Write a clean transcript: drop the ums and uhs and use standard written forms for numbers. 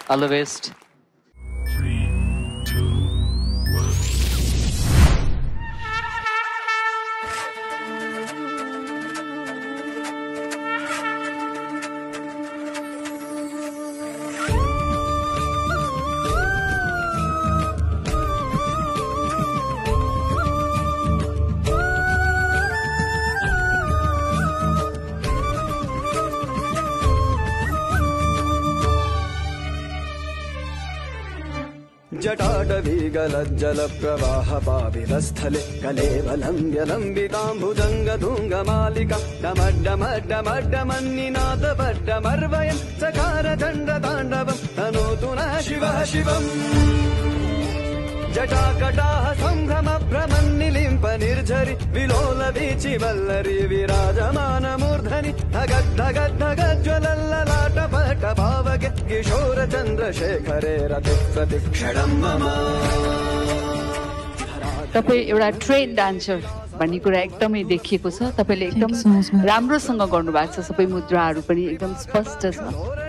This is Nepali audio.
All the best. 3, 2, 1. जटाटवीगलज्जलप्रवाहपावितस्थले कलेवलम्ब्यलम्बिताम्बुजङ्गतुङ्गमालिका डमड्डमड्डमड्डमन्निनादपड्डमर्वयन् चकारचण्डताण्डवं तनोतु न शिवः शिवम् जटाकटाः सम्भ्रमभ्रमन्निलिम्प निर्झरि विलोलवीचिवल्लरी विराजमानमूर्धनि धगद्धगद्धगज्ज्वलल्ललाटपटपावके किशोरचन्द्रशेखरे रतिप्रतिक्षणं मम। तपाईँ एउटा ट्रेन डान्सर भन्ने कुरा एकदमै देखिएको छ। तपाईँले एकदम राम्रोसँग गर्नुभएको छ। सबै मुद्राहरू पनि एकदम स्पष्ट छ।